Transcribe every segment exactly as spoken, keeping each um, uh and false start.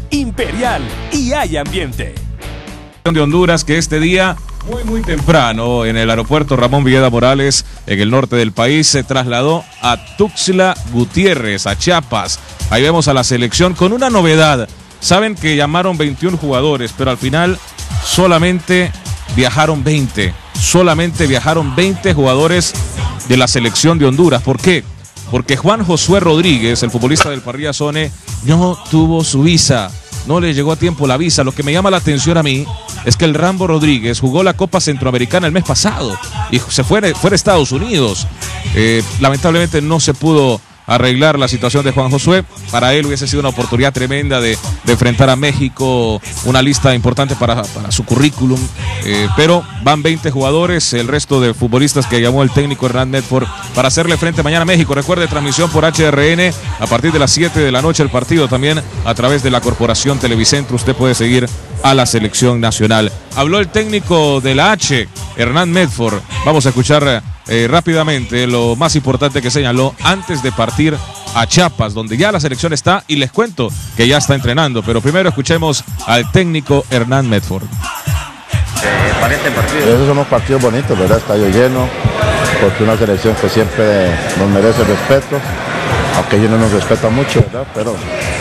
Imperial y hay ambiente. De Honduras que este día muy muy temprano en el aeropuerto Ramón Villeda Morales en el norte del país se trasladó a Tuxtla Gutiérrez, a Chiapas. Ahí vemos a la selección con una novedad. Saben que llamaron veintiún jugadores, pero al final solamente viajaron veinte. Solamente viajaron veinte jugadores de la selección de Honduras. ¿Por qué? Porque Juan Josué Rodríguez, el futbolista del Parrilla Sone, no tuvo su visa. No le llegó a tiempo la visa. Lo que me llama la atención a mí es que el Rambo Rodríguez jugó la Copa Centroamericana el mes pasado y se fue, fue a Estados Unidos. Eh, lamentablemente no se pudo arreglar la situación de Juan Josué. Para él hubiese sido una oportunidad tremenda de, de enfrentar a México, una lista importante para, para su currículum, eh, pero van veinte jugadores, el resto de futbolistas que llamó el técnico Hernán Medford para hacerle frente mañana a México. Recuerde, transmisión por H R N a partir de las siete de la noche el partido, también a través de la Corporación Televicentro usted puede seguir a la selección nacional. Habló el técnico de la H, Hernán Medford. Vamos a escuchar eh, rápidamente lo más importante que señaló antes de partir a Chiapas, donde ya la selección está, y les cuento que ya está entrenando, pero primero escuchemos al técnico Hernán Medford. Eh, para este partido. Esos son unos partidos bonitos, ¿verdad? Estadio lleno, porque una selección que siempre nos merece respeto, aunque ellos no nos respetan mucho, ¿verdad? Pero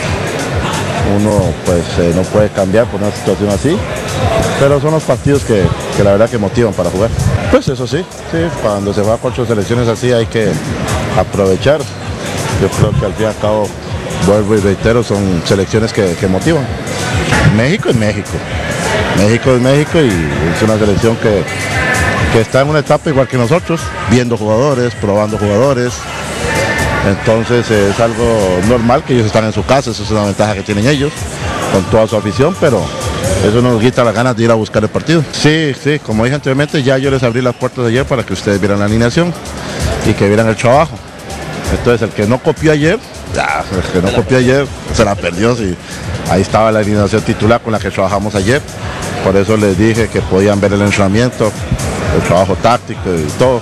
uno pues eh, no puede cambiar por una situación así, pero son los partidos que, que la verdad que motivan para jugar. Pues eso sí, sí, cuando se va a cuatro selecciones así hay que aprovechar. Yo creo que al fin y al cabo, vuelvo y reitero, son selecciones que, que motivan. México es México, México es México y es una selección que, que está en una etapa igual que nosotros, viendo jugadores, probando jugadores. Entonces es algo normal que ellos están en su casa, esa es una ventaja que tienen ellos, con toda su afición, pero eso nos quita las ganas de ir a buscar el partido. Sí, sí, como dije anteriormente, ya yo les abrí las puertas de ayer para que ustedes vieran la alineación y que vieran el trabajo. Entonces el que no copió ayer, ya, el que no copió ayer se la perdió, sí. Ahí estaba la alineación titular con la que trabajamos ayer, por eso les dije que podían ver el entrenamiento, el trabajo táctico y todo.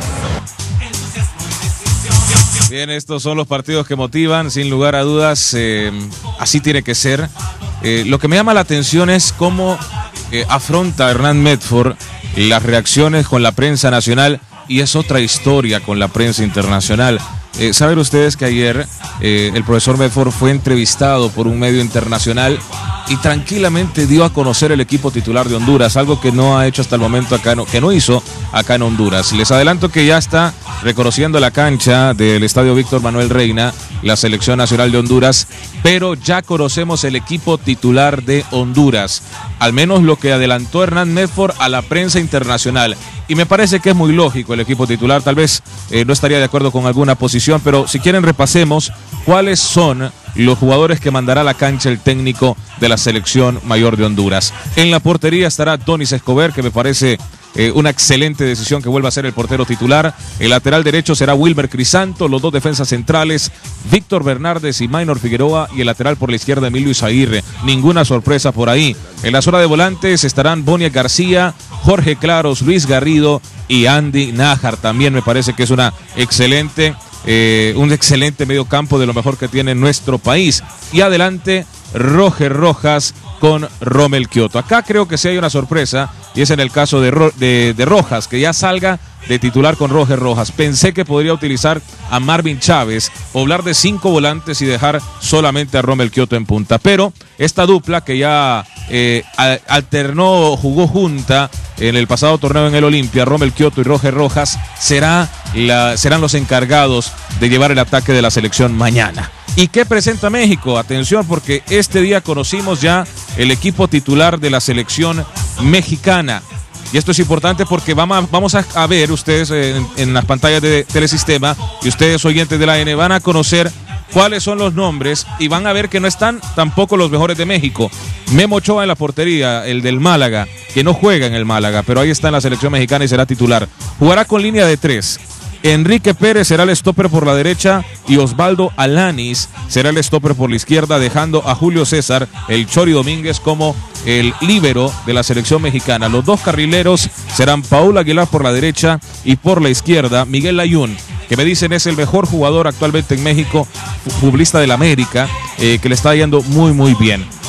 Bien, estos son los partidos que motivan, sin lugar a dudas, eh, así tiene que ser. Eh, lo que me llama la atención es cómo eh, afronta Hernán Medford las reacciones con la prensa nacional, y es otra historia con la prensa internacional. Eh, Saben ustedes que ayer eh, el profesor Medford fue entrevistado por un medio internacional y tranquilamente dio a conocer el equipo titular de Honduras, algo que no ha hecho hasta el momento acá, no, que no hizo acá en Honduras. Les adelanto que ya está reconociendo la cancha del Estadio Víctor Manuel Reina, la selección nacional de Honduras, pero ya conocemos el equipo titular de Honduras, al menos lo que adelantó Hernán Medford a la prensa internacional. Y me parece que es muy lógico el equipo titular, tal vez eh, no estaría de acuerdo con alguna posición, pero si quieren repasemos cuáles son los jugadores que mandará a la cancha el técnico de la selección mayor de Honduras. En la portería estará Donis Escobar, que me parece eh, una excelente decisión que vuelva a ser el portero titular. El lateral derecho será Wilmer Crisanto, los dos defensas centrales, Víctor Bernardes y Maynor Figueroa, y el lateral por la izquierda Emilio Izaguirre. Ninguna sorpresa por ahí. En la zona de volantes estarán Bonia García, Jorge Claros, Luis Garrido y Andy Nájar. También me parece que es una excelente, eh, un excelente mediocampo, de lo mejor que tiene nuestro país. Y adelante, Roger Rojas con Rommel Kioto. Acá creo que sí hay una sorpresa, y es en el caso de, Ro de, de Rojas, que ya salga de titular con Roger Rojas. Pensé que podría utilizar a Marvin Chávez, poblar de cinco volantes y dejar solamente a Rommel Kioto en punta. Pero esta dupla que ya eh, alternó, jugó junta en el pasado torneo en el Olimpia, Rommel Kioto y Roger Rojas, será la, serán los encargados de llevar el ataque de la selección mañana. ¿Y qué presenta México? Atención, porque este día conocimos ya el equipo titular de la selección mexicana. Y esto es importante porque vamos, vamos a, a ver ustedes en, en las pantallas de Telesistema, y ustedes oyentes de la A N van a conocer cuáles son los nombres, y van a ver que no están tampoco los mejores de México. Memo Ochoa en la portería, el del Málaga, que no juega en el Málaga, pero ahí está en la selección mexicana y será titular. Jugará con línea de tres. Enrique Pérez será el stopper por la derecha y Osvaldo Alanis será el stopper por la izquierda, dejando a Julio César, el Chori Domínguez, como el líbero de la selección mexicana. Los dos carrileros serán Paul Aguilar por la derecha y por la izquierda Miguel Layún, que me dicen es el mejor jugador actualmente en México, futbolista del América, eh, que le está yendo muy muy bien.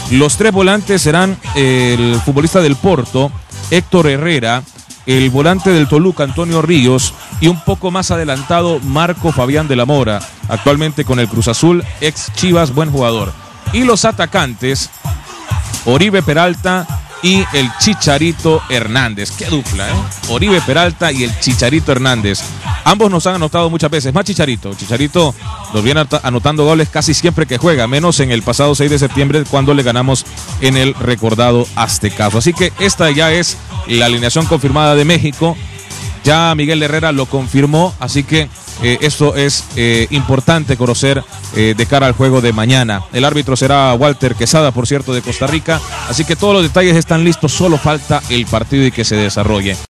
Los tres volantes serán el futbolista del Porto, Héctor Herrera, el volante del Toluca, Antonio Ríos, y un poco más adelantado, Marco Fabián de la Mora, actualmente con el Cruz Azul, ex Chivas, buen jugador. Y los atacantes, Oribe Peralta y el Chicharito Hernández. Qué dupla, ¿eh? Oribe Peralta y el Chicharito Hernández. Ambos nos han anotado muchas veces, más Chicharito. Chicharito nos viene anotando goles casi siempre que juega, menos en el pasado seis de septiembre cuando le ganamos en el recordado Aztecaso. Así que esta ya es la alineación confirmada de México. Ya Miguel Herrera lo confirmó, así que eh, esto es eh, importante conocer eh, de cara al juego de mañana. El árbitro será Walter Quesada, por cierto, de Costa Rica, así que todos los detalles están listos, solo falta el partido y que se desarrolle.